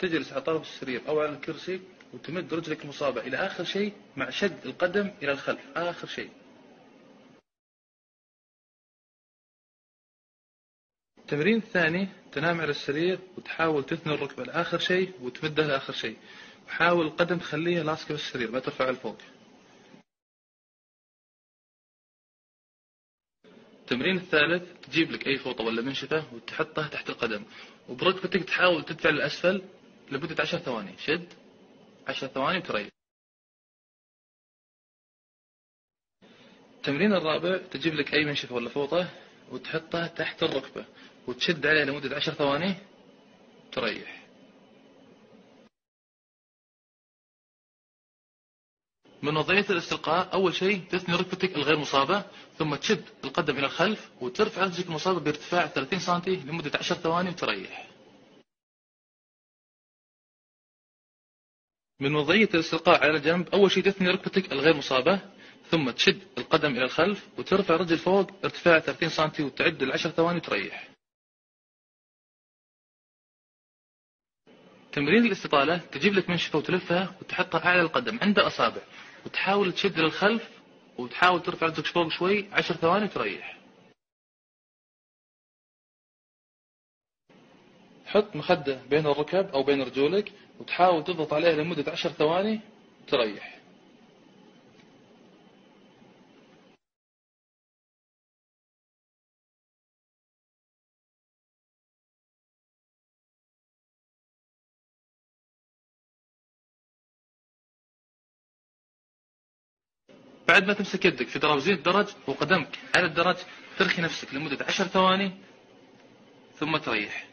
تجلس على طرف السرير أو على الكرسي وتمد رجلك المصابة إلى آخر شيء مع شد القدم إلى الخلف آخر شيء. التمرين الثاني تنام على السرير وتحاول تثني الركبة لآخر شيء وتمدها لآخر شيء، وحاول القدم تخليها لاصقة بالسرير ما ترفعها لفوق. التمرين الثالث تجيب لك أي فوطة ولا منشفة وتحطها تحت القدم، وبركبتك تحاول تدفع للأسفل لمدة 10 ثواني، شد 10 ثواني وتريح. التمرين الرابع تجيب لك أي منشفة ولا فوطة وتحطها تحت الركبة وتشد عليها لمدة 10 ثواني تريح. من وضعية الاستلقاء أول شيء تثني ركبتك الغير مصابة، ثم تشد القدم إلى الخلف وترفع رجلك المصابة بارتفاع 30 سم لمدة 10 ثواني وتريح. من وضعية الاستلقاء على جنب أول شيء تثني ركبتك الغير مصابة، ثم تشد القدم إلى الخلف وترفع رجل فوق ارتفاع 30 سم وتعد ل10 ثواني وتريح. تمرين الاستطالة تجيب لك منشفة وتلفها وتحطها أعلى القدم عند أصابع وتحاول تشد للخلف وتحاول ترفع رجلك فوق شوي 10 ثواني وتريح. حط مخدة بين الركب أو بين رجولك وتحاول تضغط عليها لمدة 10 ثواني وتريح. بعد ما تمسك يدك في دراوزين الدرج وقدمك على الدرج ترخي نفسك لمدة 10 ثواني ثم تريح.